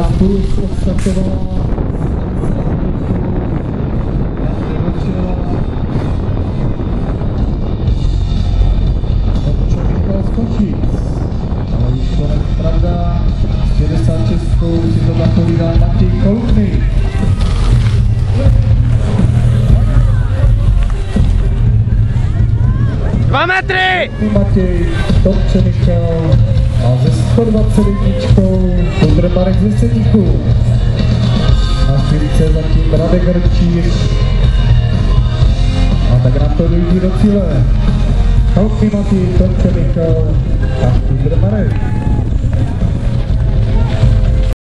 Plus odstartovala. Skočí. Ale už to není pravda. S 66 si to zapovídá Matěj Kolupný. Dva metry! Matěj, Tomče Michal a ze 121 Kondr Marek ze Sedíku. Na chvílice zatím Radek Hrčíř. A tak nám to dojíždí do cíle. Kolupný Matěj, Tomče Michal a Kondr Marek.